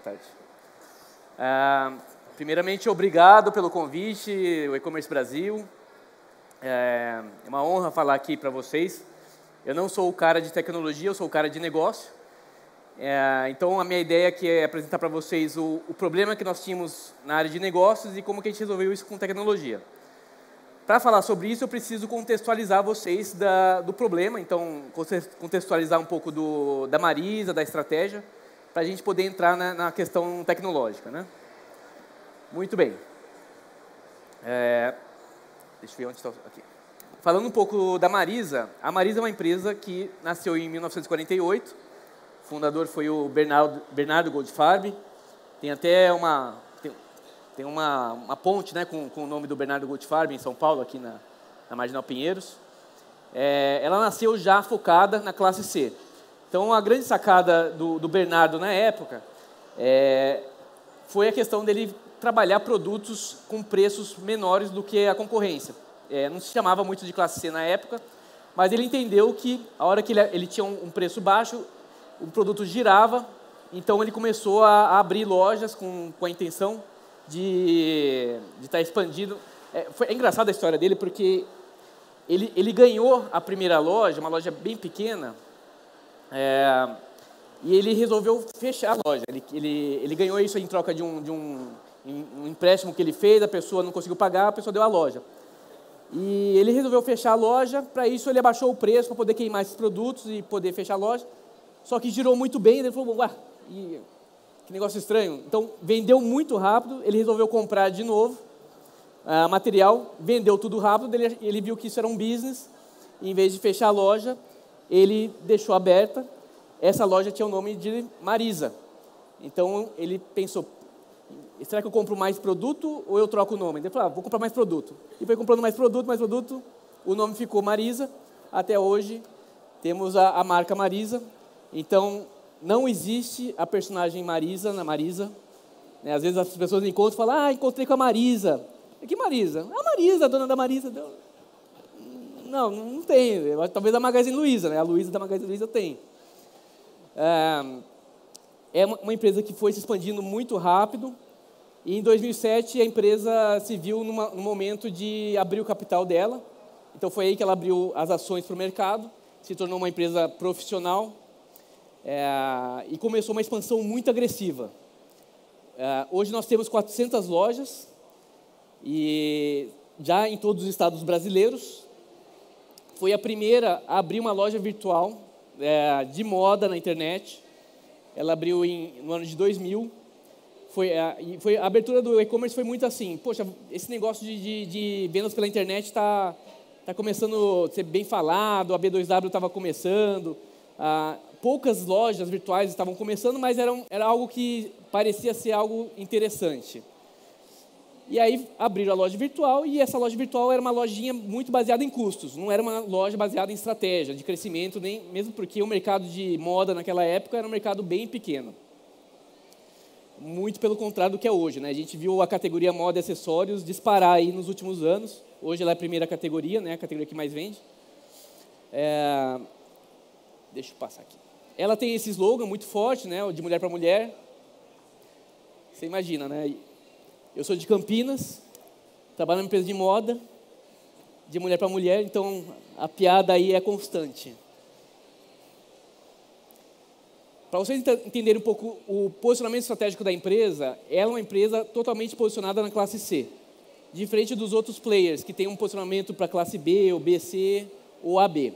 tarde. Primeiramente, obrigado pelo convite, o E-Commerce Brasil. É uma honra falar aqui para vocês. Eu não sou o cara de tecnologia, eu sou o cara de negócio. Então, a minha ideia aqui é apresentar para vocês o problema que nós tínhamos na área de negócios e como que a gente resolveu isso com tecnologia. Para falar sobre isso, eu preciso contextualizar vocês do problema, então, contextualizar um pouco da Marisa, da estratégia, para a gente poder entrar na questão tecnológica, né? Muito bem. Deixa eu ver onde está aqui. Falando um pouco da Marisa, a Marisa é uma empresa que nasceu em 1948, o fundador foi o Bernardo Goldfarb, tem até uma ponte, né, com o nome do Bernardo Goldfarb em São Paulo, aqui na Marginal Pinheiros. Ela nasceu já focada na classe C. Então, a grande sacada do Bernardo na época foi a questão dele trabalhar produtos com preços menores do que a concorrência. Não se chamava muito de classe C na época, mas ele entendeu que a hora que ele tinha um preço baixo, o produto girava, então ele começou a abrir lojas com a intenção de estar expandindo. É engraçada a história dele, porque ele ganhou a primeira loja, uma loja bem pequena, e ele resolveu fechar a loja. Ele ganhou isso em troca de um empréstimo que ele fez, a pessoa não conseguiu pagar, a pessoa deu a loja. E ele resolveu fechar a loja, para isso ele abaixou o preço para poder queimar esses produtos e poder fechar a loja, só que girou muito bem, ele falou, ué, que negócio estranho. Então, vendeu muito rápido, ele resolveu comprar de novo material, vendeu tudo rápido, ele viu que isso era um business, e em vez de fechar a loja, ele deixou aberta. Essa loja tinha o nome de Marisa. Então, ele pensou, será que eu compro mais produto ou eu troco o nome? Ele falou, vou comprar mais produto. E foi comprando mais produto, o nome ficou Marisa. Até hoje, temos a marca Marisa. Então, não existe a personagem Marisa na Marisa. Às vezes as pessoas encontram e falam, encontrei com a Marisa. Que Marisa? A Marisa, a dona da Marisa. Não tem. Talvez a Magazine Luiza, né? A Luiza da Magazine Luiza tem. É uma empresa que foi se expandindo muito rápido. E em 2007 a empresa se viu no momento de abrir o capital dela. Então foi aí que ela abriu as ações para o mercado, se tornou uma empresa profissional. E começou uma expansão muito agressiva. Hoje nós temos 400 lojas, e já em todos os estados brasileiros. Foi a primeira a abrir uma loja virtual de moda na internet. Ela abriu no ano de 2000. A abertura do e-commerce foi muito assim, poxa, esse negócio de vendas pela internet está começando a ser bem falado, a B2W estava começando, poucas lojas virtuais estavam começando, mas era algo que parecia ser algo interessante. E aí abriram a loja virtual, e essa loja virtual era uma lojinha muito baseada em custos, não era uma loja baseada em estratégia de crescimento, nem mesmo porque o mercado de moda naquela época era um mercado bem pequeno. Muito pelo contrário do que é hoje, né? A gente viu a categoria moda e acessórios disparar aí nos últimos anos. Hoje ela é a primeira categoria, né? A categoria que mais vende. Deixa eu passar aqui. Ela tem esse slogan muito forte, né? De mulher para mulher. Você imagina, né? Eu sou de Campinas, trabalho numa empresa de moda, de mulher para mulher, então a piada aí é constante. Para vocês entenderem um pouco o posicionamento estratégico da empresa, ela é uma empresa totalmente posicionada na classe C, diferente dos outros players que têm um posicionamento para a classe B, ou BC, ou AB.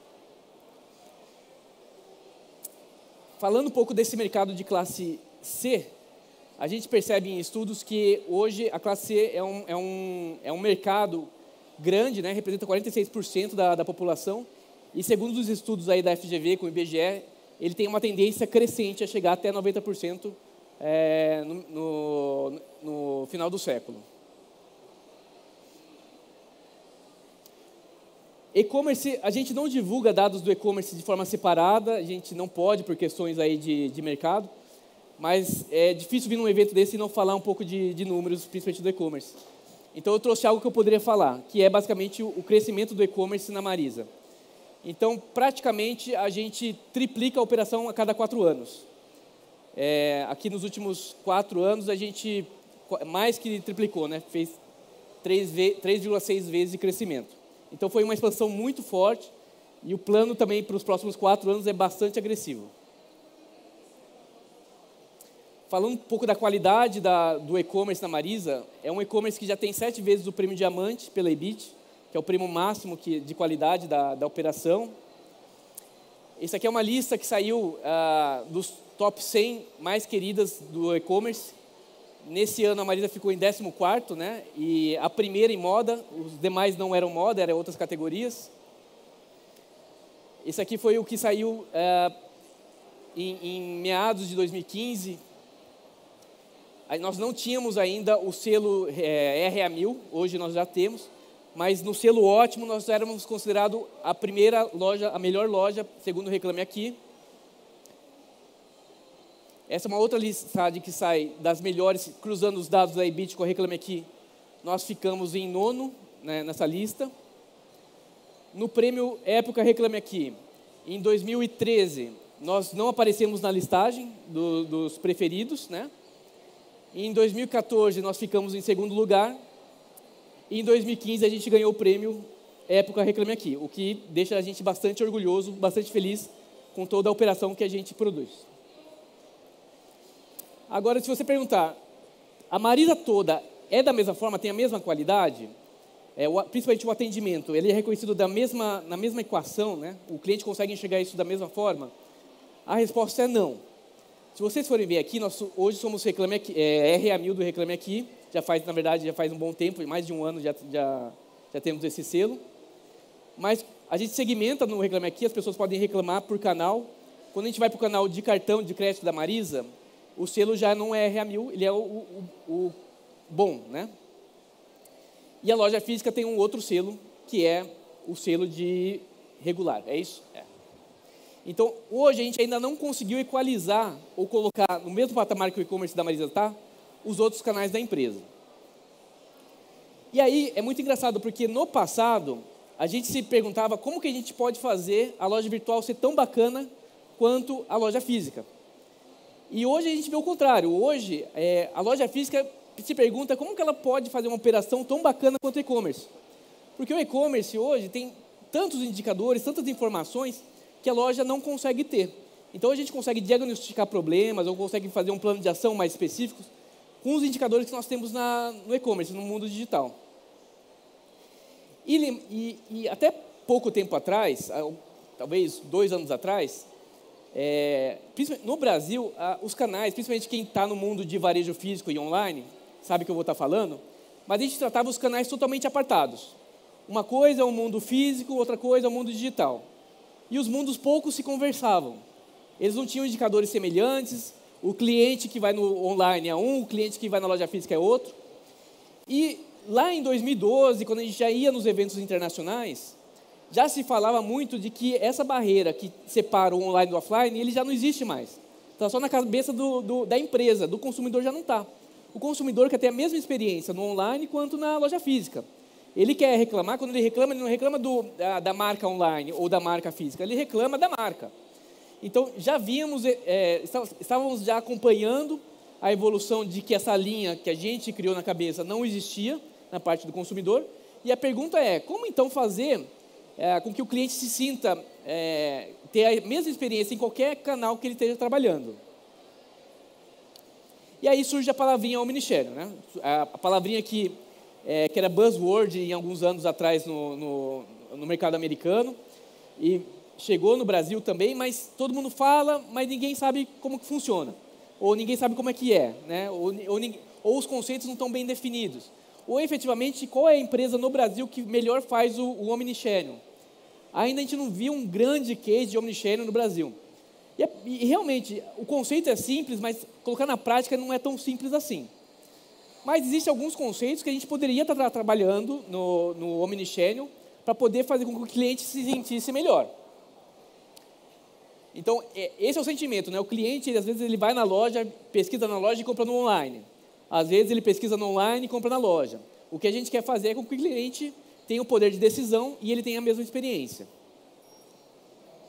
Falando um pouco desse mercado de classe C, a gente percebe em estudos que hoje a classe C é um mercado grande, né? Representa 46% da população, e segundo os estudos aí da FGV com o IBGE, ele tem uma tendência crescente a chegar até 90% no final do século. E-commerce, a gente não divulga dados do e-commerce de forma separada, a gente não pode por questões aí de mercado, mas é difícil vir num evento desse e não falar um pouco de números, principalmente do e-commerce. Então eu trouxe algo que eu poderia falar, que é basicamente o crescimento do e-commerce na Marisa. Então, praticamente, a gente triplica a operação a cada 4 anos. Aqui nos últimos 4 anos, a gente mais que triplicou, né? Fez 3,6 vezes de crescimento. Então, foi uma expansão muito forte e o plano também para os próximos 4 anos é bastante agressivo. Falando um pouco da qualidade do e-commerce na Marisa, é um e-commerce que já tem 7 vezes o prêmio Diamante pela Ebit, que é o prêmio máximo de qualidade da operação. Esse aqui é uma lista que saiu dos top 100 mais queridas do e-commerce. Nesse ano a Marisa ficou em 14º, né? E a primeira em moda, os demais não eram moda, eram outras categorias. Esse aqui foi o que saiu em meados de 2015. Nós não tínhamos ainda o selo RA1000, hoje nós já temos, mas no selo ótimo nós éramos considerados a primeira loja, a melhor loja, segundo o Reclame Aqui. Essa é uma outra listagem que sai das melhores, cruzando os dados da Ebit com a Reclame Aqui. Nós ficamos em 9º, né, nessa lista. No prêmio Época Reclame Aqui, em 2013, nós não aparecemos na listagem dos preferidos, né? Em 2014, nós ficamos em 2º lugar. E em 2015, a gente ganhou o prêmio Época Reclame Aqui, o que deixa a gente bastante orgulhoso, bastante feliz com toda a operação que a gente produz. Agora, se você perguntar, a Marisa toda é da mesma forma, tem a mesma qualidade? Principalmente o atendimento, ele é reconhecido na mesma equação, né? O cliente consegue enxergar isso da mesma forma? A resposta é não. Se vocês forem ver aqui, nós hoje somos Reclame Aqui, RA1000 do Reclame Aqui, na verdade, já faz um bom tempo, mais de um ano já temos esse selo. Mas a gente segmenta no Reclame Aqui, as pessoas podem reclamar por canal. Quando a gente vai para o canal de cartão de crédito da Marisa, o selo já não é RA1000, ele é o bom, né? E a loja física tem um outro selo, que é o selo de regular, é isso? É. Então, hoje a gente ainda não conseguiu equalizar ou colocar no mesmo patamar que o e-commerce da Marisa está, os outros canais da empresa. E aí, é muito engraçado, porque no passado, a gente se perguntava como que a gente pode fazer a loja virtual ser tão bacana quanto a loja física. E hoje a gente vê o contrário. Hoje, a loja física se pergunta como que ela pode fazer uma operação tão bacana quanto o e-commerce. Porque o e-commerce hoje tem tantos indicadores, tantas informações, que a loja não consegue ter. Então, a gente consegue diagnosticar problemas, ou consegue fazer um plano de ação mais específico com os indicadores que nós temos no e-commerce, no mundo digital. E até pouco tempo atrás, talvez 2 anos atrás, no Brasil, os canais, principalmente quem está no mundo de varejo físico e online, sabe o que eu vou estar falando, mas a gente tratava os canais totalmente apartados. Uma coisa é o mundo físico, outra coisa é o mundo digital. E os mundos pouco se conversavam. Eles não tinham indicadores semelhantes, o cliente que vai no online é um, o cliente que vai na loja física é outro. E lá em 2012, quando a gente já ia nos eventos internacionais, já se falava muito de que essa barreira que separa o online do offline, ele já não existe mais. Está só na cabeça da empresa, do consumidor já não está. O consumidor quer ter a mesma experiência no online quanto na loja física. Ele quer reclamar, quando ele não reclama da marca online ou da marca física, ele reclama da marca. Então, estávamos já acompanhando a evolução de que essa linha que a gente criou na cabeça não existia na parte do consumidor. E a pergunta é, como então fazer com que o cliente se sinta, ter a mesma experiência em qualquer canal que ele esteja trabalhando? E aí surge a palavrinha omnichannel, né? A palavrinha que era buzzword em alguns anos atrás no mercado americano, e chegou no Brasil também, mas todo mundo fala, mas ninguém sabe como que funciona, ou ninguém sabe como é que é, né? Ou os conceitos não estão bem definidos, ou efetivamente qual é a empresa no Brasil que melhor faz o omnichannel. Ainda a gente não viu um grande case de omnichannel no Brasil. E realmente, o conceito é simples, mas colocar na prática não é tão simples assim. Mas existem alguns conceitos que a gente poderia estar trabalhando no omnichannel para poder fazer com que o cliente se sentisse melhor. Então, esse é o sentimento, né? O cliente, às vezes, ele vai na loja, pesquisa na loja e compra no online. Às vezes, ele pesquisa no online e compra na loja. O que a gente quer fazer é com que o cliente tenha o poder de decisão e ele tenha a mesma experiência.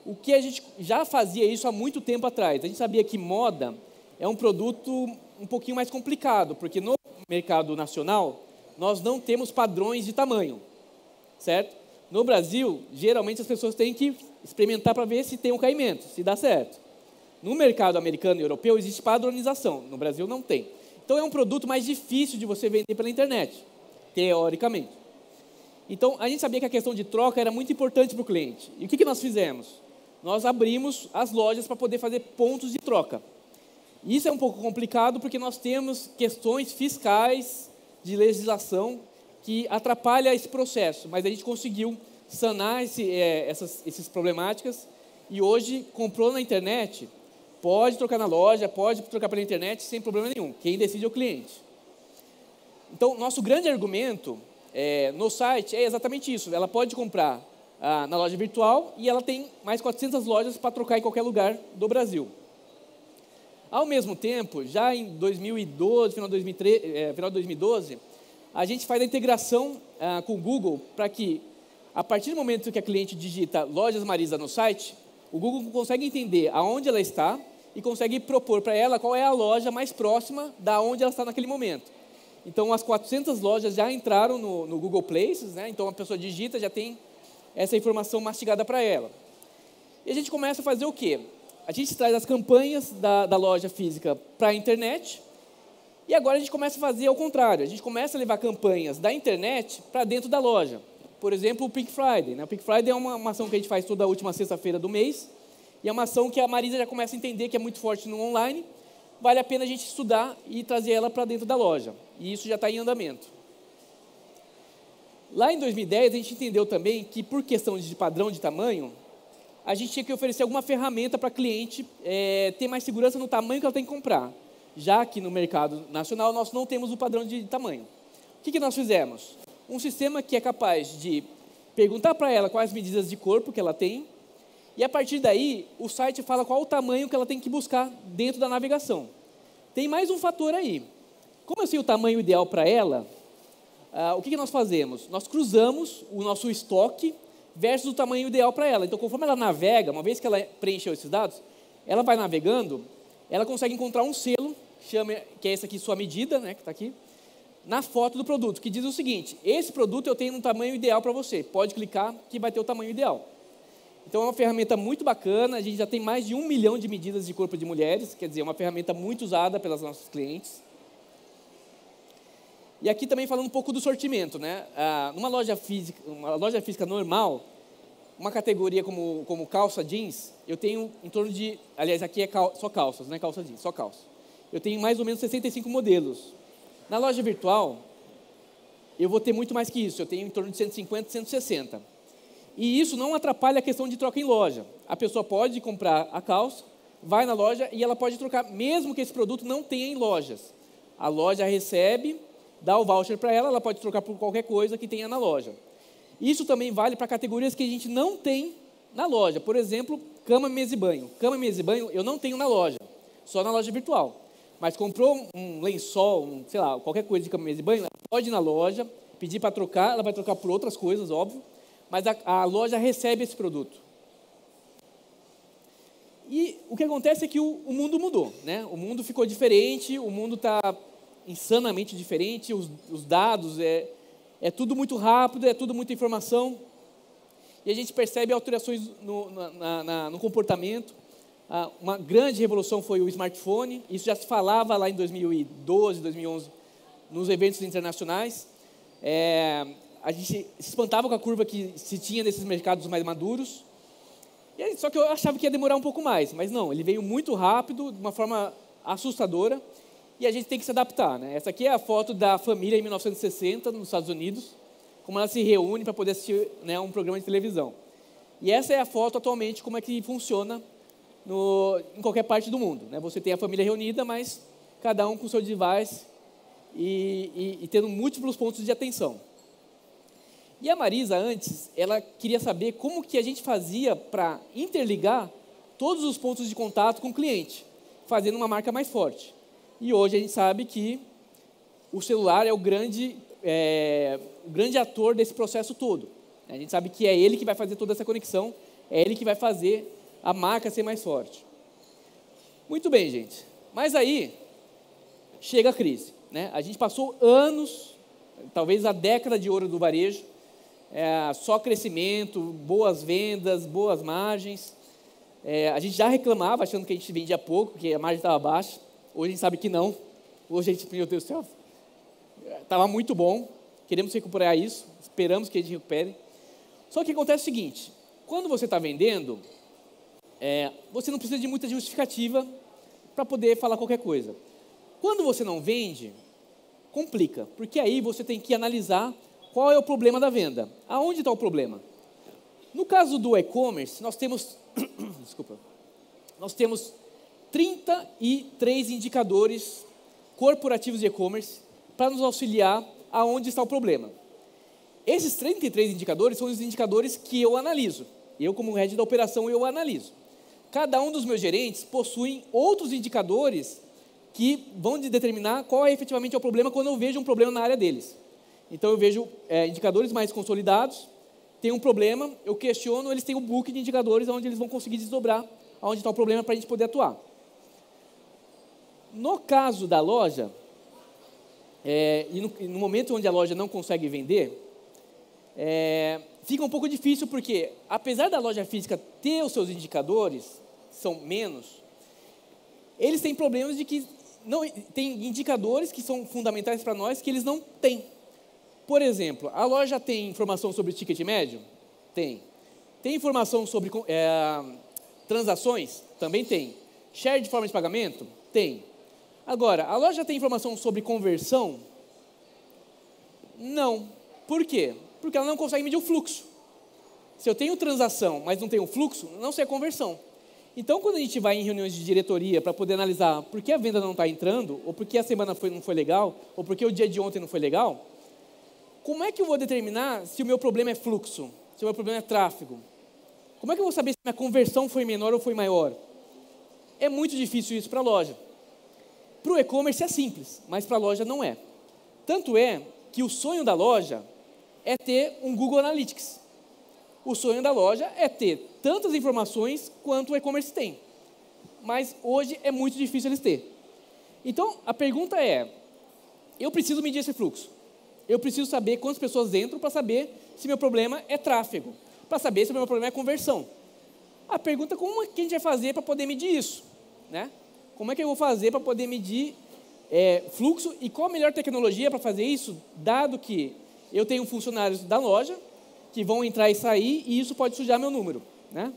o que a gente já fazia isso há muito tempo atrás. A gente sabia que moda é um produto um pouquinho mais complicado, porque no mercado nacional, nós não temos padrões de tamanho, certo? No Brasil, geralmente as pessoas têm que experimentar para ver se tem um caimento, se dá certo. No mercado americano e europeu existe padronização, no Brasil não tem. Então é um produto mais difícil de você vender pela internet, teoricamente. Então a gente sabia que a questão de troca era muito importante para o cliente. E o que nós fizemos? Nós abrimos as lojas para poder fazer pontos de troca. Isso é um pouco complicado porque nós temos questões fiscais de legislação que atrapalha esse processo, mas a gente conseguiu sanar essas problemáticas e hoje comprou na internet, pode trocar na loja, pode trocar pela internet sem problema nenhum. Quem decide é o cliente. Então, nosso grande argumento no site é exatamente isso. Ela pode comprar na loja virtual e ela tem mais 400 lojas para trocar em qualquer lugar do Brasil. Ao mesmo tempo, já em 2012, final de 2012, a gente faz a integração com o Google para que, a partir do momento que a cliente digita Lojas Marisa no site, o Google consegue entender aonde ela está e consegue propor para ela qual é a loja mais próxima da onde ela está naquele momento. Então, as 400 lojas já entraram no Google Places, né? Então a pessoa digita, já tem essa informação mastigada para ela. E a gente começa a fazer o quê? A gente traz as campanhas da loja física para a internet e agora a gente começa a fazer ao contrário. A gente começa a levar campanhas da internet para dentro da loja. Por exemplo, o Pink Friday, né? O Pink Friday é uma ação que a gente faz toda a última sexta-feira do mês e é uma ação que a Marisa já começa a entender que é muito forte no online. Vale a pena a gente estudar e trazer ela para dentro da loja. E isso já está em andamento. Lá em 2010, a gente entendeu também que, por questão de padrão de tamanho, a gente tinha que oferecer alguma ferramenta para a cliente ter mais segurança no tamanho que ela tem que comprar. Já que no mercado nacional, nós não temos o padrão de tamanho. O que nós fizemos? Um sistema que é capaz de perguntar para ela quais medidas de corpo que ela tem, e a partir daí, o site fala qual o tamanho que ela tem que buscar dentro da navegação. Tem mais um fator aí. Como eu sei o tamanho ideal para ela, o que nós fazemos? Nós cruzamos o nosso estoque versus o tamanho ideal para ela. Então, conforme ela navega, uma vez que ela preencheu esses dados, ela vai navegando, ela consegue encontrar um selo, que é esse aqui, sua medida, né, que está aqui, na foto do produto, que diz o seguinte: esse produto eu tenho um tamanho ideal para você, pode clicar que vai ter o tamanho ideal. Então é uma ferramenta muito bacana, a gente já tem mais de 1 milhão de medidas de corpo de mulheres, quer dizer, é uma ferramenta muito usada pelas nossas clientes. E aqui também falando um pouco do sortimento, né? Numa loja física normal, uma categoria como calça jeans, eu tenho em torno de, aliás, aqui é só calças, não é calça jeans, só calça. Eu tenho mais ou menos 65 modelos. Na loja virtual, eu vou ter muito mais que isso, eu tenho em torno de 150, 160. E isso não atrapalha a questão de troca em loja. A pessoa pode comprar a calça, vai na loja e ela pode trocar, mesmo que esse produto não tenha em lojas. A loja recebe, dá o voucher para ela, ela pode trocar por qualquer coisa que tenha na loja. Isso também vale para categorias que a gente não tem na loja. Por exemplo, cama, mesa e banho. Cama, mesa e banho eu não tenho na loja, só na loja virtual. Mas comprou um lençol, sei lá, qualquer coisa de cama, mesa e banho, ela pode ir na loja, pedir para trocar, ela vai trocar por outras coisas, óbvio, mas a loja recebe esse produto. E o que acontece é que o mundo mudou, né? O mundo ficou diferente, o mundo está insanamente diferente, os dados, é tudo muito rápido, é tudo muita informação, e a gente percebe alterações no comportamento. Uma grande revolução foi o smartphone, isso já se falava lá em 2012, 2011, nos eventos internacionais. A gente se espantava com a curva que se tinha nesses mercados mais maduros, só que eu achava que ia demorar um pouco mais, mas não, ele veio muito rápido, de uma forma assustadora, e a gente tem que se adaptar, né? Essa aqui é a foto da família em 1960, nos Estados Unidos, como ela se reúne para poder assistir, né, um programa de televisão. E essa é a foto atualmente, como é que funciona em qualquer parte do mundo, né? Você tem a família reunida, mas cada um com o seu device e tendo múltiplos pontos de atenção. E a Marisa, antes, ela queria saber como que a gente fazia para interligar todos os pontos de contato com o cliente, fazendo uma marca mais forte. E hoje a gente sabe que o celular é o grande ator desse processo todo. A gente sabe que é ele que vai fazer toda essa conexão, é ele que vai fazer a marca ser mais forte. Muito bem, gente. Mas aí chega a crise, né? A gente passou anos, talvez a década de ouro do varejo, só crescimento, boas vendas, boas margens. A gente já reclamava, achando que a gente vendia pouco, que a margem estava baixa. Hoje a gente sabe que não. Hoje a gente, meu Deus do céu, estava muito bom. Queremos recuperar isso, esperamos que a gente recupere. Só que acontece o seguinte, quando você está vendendo, você não precisa de muita justificativa para poder falar qualquer coisa. Quando você não vende, complica, porque aí você tem que analisar qual é o problema da venda. Aonde está o problema? No caso do e-commerce, nós temos, nós temos 33 indicadores corporativos de e-commerce para nos auxiliar aonde está o problema. Esses 33 indicadores são os indicadores que eu analiso. Eu, como head da operação, eu analiso. Cada um dos meus gerentes possui outros indicadores que vão determinar qual é efetivamente o problema quando eu vejo um problema na área deles. Então, eu vejo indicadores mais consolidados, tem um problema, eu questiono, eles têm um book de indicadores onde eles vão conseguir desdobrar onde está o problema para a gente poder atuar. No caso da loja, e no momento onde a loja não consegue vender, fica um pouco difícil porque, apesar da loja física ter os seus indicadores, são menos, eles têm problemas de que tem indicadores que são fundamentais para nós que eles não têm. Por exemplo, a loja tem informação sobre o ticket médio? Tem. Tem informação sobre transações? Também tem. Share de forma de pagamento? Tem. Agora, a loja tem informação sobre conversão? Não. Por quê? Porque ela não consegue medir o fluxo. Se eu tenho transação, mas não tenho fluxo, não sei a conversão. Então, quando a gente vai em reuniões de diretoria para poder analisar por que a venda não está entrando, ou por que a semana não foi legal, ou por que o dia de ontem não foi legal, como é que eu vou determinar se o meu problema é fluxo, se o meu problema é tráfego? Como é que eu vou saber se a minha conversão foi menor ou foi maior? É muito difícil isso para a loja. Para o e-commerce é simples, mas para a loja não é. Tanto é que o sonho da loja é ter um Google Analytics. O sonho da loja é ter tantas informações quanto o e-commerce tem. Mas hoje é muito difícil eles terem. Então, a pergunta é, eu preciso medir esse fluxo. Eu preciso saber quantas pessoas entram para saber se meu problema é tráfego, para saber se meu problema é conversão. A pergunta é como que a gente vai fazer para poder medir isso, né? Como é que eu vou fazer para poder medir fluxo e qual a melhor tecnologia para fazer isso, dado que eu tenho funcionários da loja que vão entrar e sair e isso pode sujar meu número, né?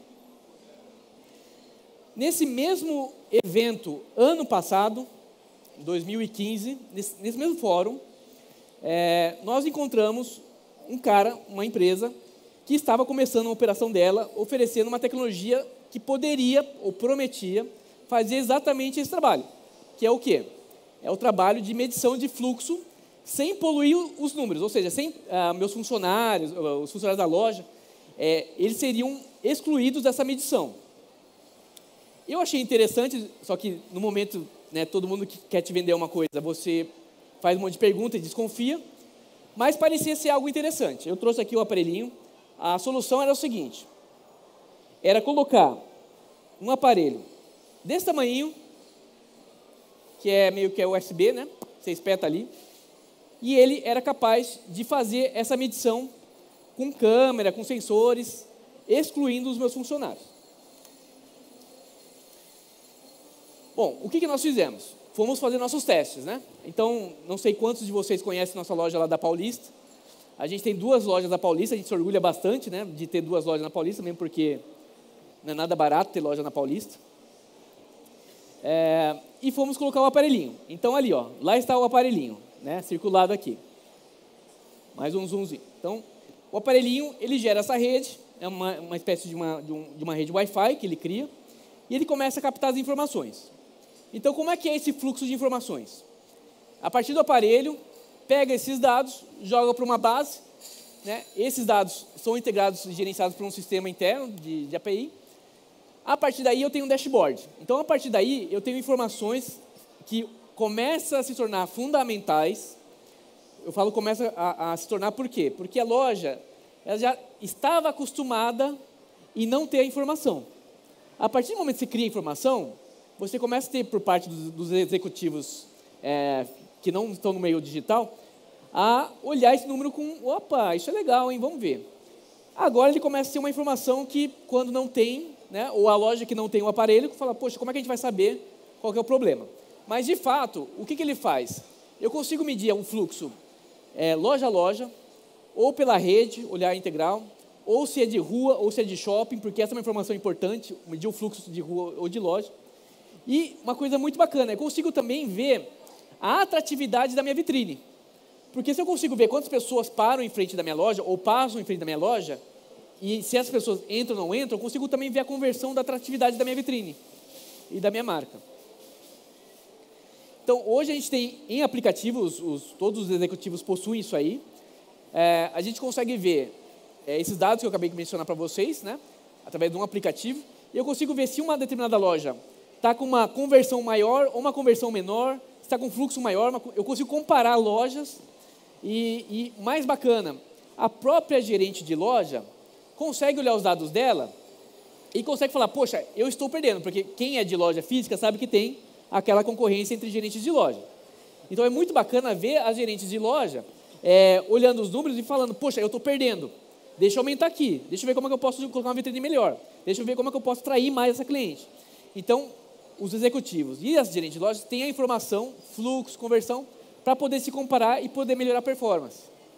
Nesse mesmo evento, ano passado, 2015, nesse mesmo fórum, nós encontramos uma empresa que estava começando a operação dela, oferecendo uma tecnologia que poderia ou prometia fazer exatamente esse trabalho, que é o quê? É o trabalho de medição de fluxo sem poluir os números, ou seja, sem meus funcionários, os funcionários da loja, eles seriam excluídos dessa medição. Eu achei interessante, só que no momento, né, todo mundo que quer te vender uma coisa, você faz um monte de perguntas e desconfia, mas parecia ser algo interessante. Eu trouxe aqui o aparelhinho, a solução era o seguinte, era colocar um aparelho desse tamanho, que é meio que USB, né? Você espeta ali, e ele era capaz de fazer essa medição com câmera, com sensores, excluindo os meus funcionários. Bom, o que nós fizemos? Fomos fazer nossos testes, né? Então, não sei quantos de vocês conhecem nossa loja lá da Paulista. A gente tem 2 lojas da Paulista, a gente se orgulha bastante, né, de ter 2 lojas na Paulista, mesmo porque não é nada barato ter loja na Paulista. E fomos colocar o aparelhinho. Então, ali, ó, lá está o aparelhinho, né, circulado aqui. Mais um zoomzinho. Então, o aparelhinho, ele gera essa rede, é uma espécie de uma rede Wi-Fi que ele cria, e ele começa a captar as informações. Então, como é que é esse fluxo de informações? A partir do aparelho, pega esses dados, joga para uma base, né? Esses dados são integrados e gerenciados por um sistema interno de API. A partir daí, eu tenho um dashboard. Então, a partir daí, eu tenho informações que começam a se tornar fundamentais. Eu falo começa a se tornar por quê? Porque a loja ela já estava acostumada em não ter a informação. A partir do momento que você cria informação, você começa a ter, por parte dos executivos que não estão no meio digital, a olhar esse número com, opa, isso é legal, hein, vamos ver. Agora ele começa a ter uma informação que, quando não tem, né, ou a loja que não tem o aparelho, fala, poxa, como é que a gente vai saber qual que é o problema? Mas, de fato, o que ele faz? Eu consigo medir um fluxo loja a loja, ou pela rede, olhar integral, ou se é de rua, ou se é de shopping, porque essa é uma informação importante, medir o fluxo de rua ou de loja. E uma coisa muito bacana, eu consigo também ver a atratividade da minha vitrine. Porque se eu consigo ver quantas pessoas param em frente da minha loja, ou passam em frente da minha loja, e se as pessoas entram ou não entram, eu consigo também ver a conversão da atratividade da minha vitrine e da minha marca. Então, hoje a gente tem em aplicativos, todos os executivos possuem isso aí. A gente consegue ver esses dados que eu acabei de mencionar para vocês, né, através de um aplicativo, e eu consigo ver se uma determinada loja está com uma conversão maior ou uma conversão menor, se está com um fluxo maior, eu consigo comparar lojas e mais bacana, a própria gerente de loja consegue olhar os dados dela e consegue falar, poxa, eu estou perdendo, porque quem é de loja física sabe que tem aquela concorrência entre gerentes de loja. Então é muito bacana ver as gerentes de loja olhando os números e falando, poxa, eu estou perdendo, deixa eu aumentar aqui, deixa eu ver como é que eu posso colocar uma vitrine melhor, deixa eu ver como é que eu posso atrair mais essa cliente. Então, os executivos e as gerentes de lojas têm a informação, fluxo, conversão, para poder se comparar e poder melhorar a performance.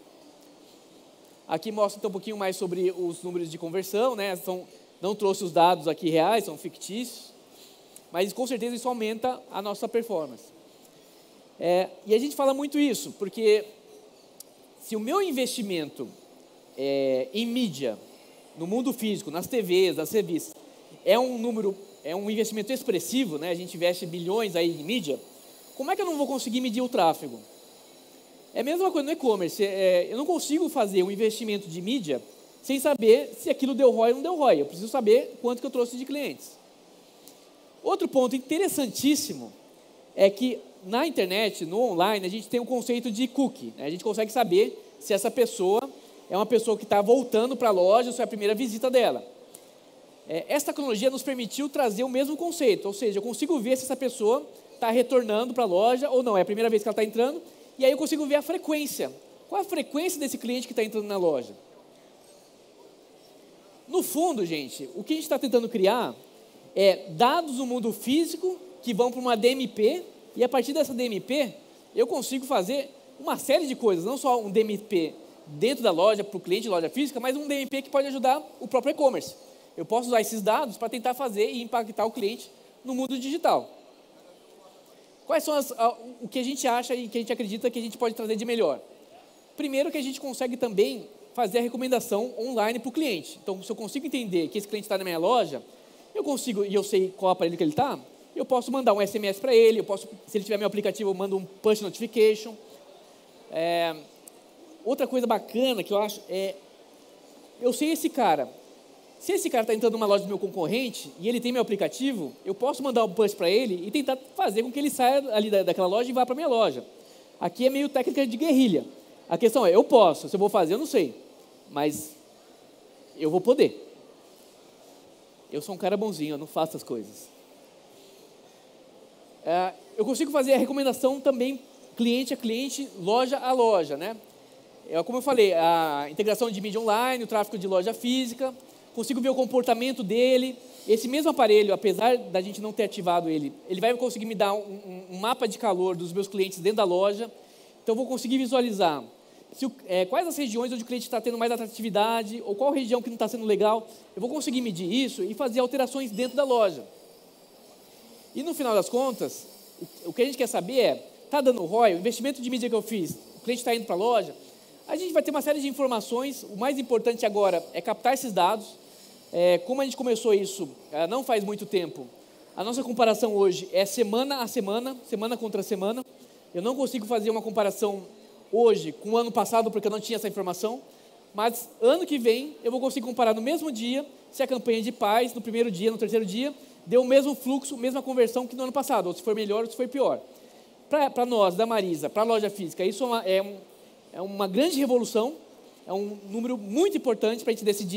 Aqui mostra então um pouquinho mais sobre os números de conversão, né? Não trouxe os dados aqui reais, são fictícios, mas com certeza isso aumenta a nossa performance. E a gente fala muito isso, porque se o meu investimento em mídia, no mundo físico, nas TVs, nas revistas, é um investimento expressivo, né? A gente investe bilhões aí em mídia, como é que eu não vou conseguir medir o tráfego? É a mesma coisa no e-commerce, eu não consigo fazer um investimento de mídia sem saber se aquilo deu ROI ou não deu ROI, eu preciso saber quanto que eu trouxe de clientes. Outro ponto interessantíssimo é que na internet, no online, a gente tem um conceito de cookie, né? A gente consegue saber se essa pessoa é uma pessoa que está voltando para a loja, ou se é a primeira visita dela. Essa tecnologia nos permitiu trazer o mesmo conceito, ou seja, eu consigo ver se essa pessoa está retornando para a loja ou não, é a primeira vez que ela está entrando, e aí eu consigo ver a frequência. Qual a frequência desse cliente que está entrando na loja? No fundo, gente, o que a gente está tentando criar é dados do mundo físico que vão para uma DMP, e a partir dessa DMP, eu consigo fazer uma série de coisas, não só um DMP dentro da loja, para o cliente de loja física, mas um DMP que pode ajudar o próprio e-commerce. Eu posso usar esses dados para tentar fazer e impactar o cliente no mundo digital. Quais são o que a gente acha e que a gente acredita que a gente pode trazer de melhor? Primeiro, que a gente consegue também fazer a recomendação online para o cliente. Então, se eu consigo entender que esse cliente está na minha loja, eu consigo, e eu sei qual aparelho que ele está, eu posso mandar um SMS para ele, se ele tiver meu aplicativo, eu mando um push notification. Outra coisa bacana que eu acho eu sei esse cara. Se esse cara está entrando numa loja do meu concorrente e ele tem meu aplicativo, eu posso mandar um push para ele e tentar fazer com que ele saia ali daquela loja e vá para a minha loja. Aqui é meio técnica de guerrilha. A questão eu posso, se eu vou fazer, eu não sei, mas eu vou poder. Eu sou um cara bonzinho, eu não faço as coisas. Eu consigo fazer a recomendação também cliente a cliente, loja a loja, né? Como eu falei, a integração de mídia online, o tráfego de loja física, consigo ver o comportamento dele. Esse mesmo aparelho, apesar da gente não ter ativado ele vai conseguir me dar um mapa de calor dos meus clientes dentro da loja. Então, eu vou conseguir visualizar quais as regiões onde o cliente está tendo mais atratividade, ou qual região que não está sendo legal. Eu vou conseguir medir isso e fazer alterações dentro da loja. E, no final das contas, o que a gente quer saber está dando ROI, o investimento de mídia que eu fiz, o cliente está indo para a loja, a gente vai ter uma série de informações. O mais importante agora é captar esses dados. Como a gente começou isso não faz muito tempo, a nossa comparação hoje é semana a semana, semana contra semana. Eu não consigo fazer uma comparação hoje com o ano passado, porque eu não tinha essa informação, mas ano que vem eu vou conseguir comparar no mesmo dia, se a campanha de paz, no primeiro dia, no terceiro dia, deu o mesmo fluxo, mesma conversão que no ano passado, ou se for melhor ou se foi pior. Para nós, da Marisa, para a loja física, isso é uma grande revolução, é um número muito importante para a gente decidir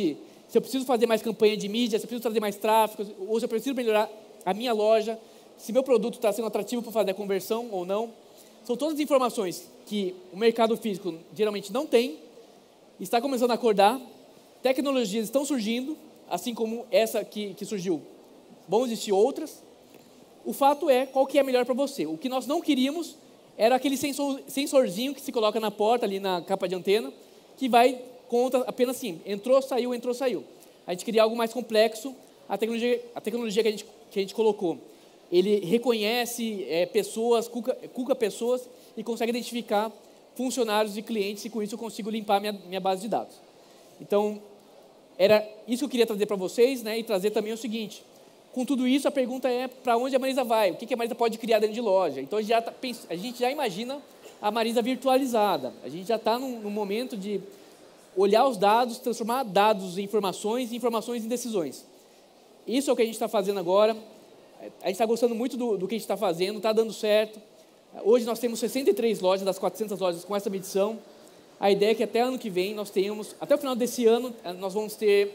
se eu preciso fazer mais campanha de mídia, se eu preciso trazer mais tráfego, ou se eu preciso melhorar a minha loja, se meu produto está sendo atrativo para fazer a conversão ou não. São todas as informações que o mercado físico geralmente não tem, está começando a acordar, tecnologias estão surgindo, assim como essa que surgiu. Vão existir outras. O fato é, qual que é melhor para você? O que nós não queríamos era aquele sensorzinho que se coloca na porta, ali na capa de antena, que vai conta apenas assim, entrou, saiu, entrou, saiu. A gente queria algo mais complexo. A tecnologia que a gente colocou, ele reconhece pessoas, cuca pessoas e consegue identificar funcionários e clientes, e com isso eu consigo limpar minha base de dados. Então, era isso que eu queria trazer para vocês, né, e trazer também o seguinte: com tudo isso, a pergunta é para onde a Marisa vai? O que a Marisa pode criar dentro de loja? Então, a gente já imagina a Marisa virtualizada. A gente já está num momento de olhar os dados, transformar dados em informações e informações em decisões. Isso é o que a gente está fazendo agora. A gente está gostando muito do que a gente está fazendo, está dando certo. Hoje nós temos 63 lojas das 400 lojas com essa medição. A ideia é que até ano que vem nós tenhamos, até o final desse ano, nós vamos ter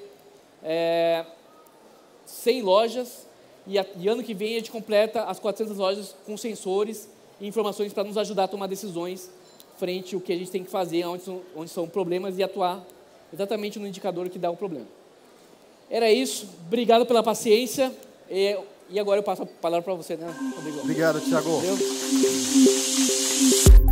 100 lojas e ano que vem a gente completa as 400 lojas com sensores e informações para nos ajudar a tomar decisões frente ao que a gente tem que fazer, onde são problemas, e atuar exatamente no indicador que dá o problema. Era isso. Obrigado pela paciência. E agora eu passo a palavra para você, né? Obrigado, Thiago. Valeu.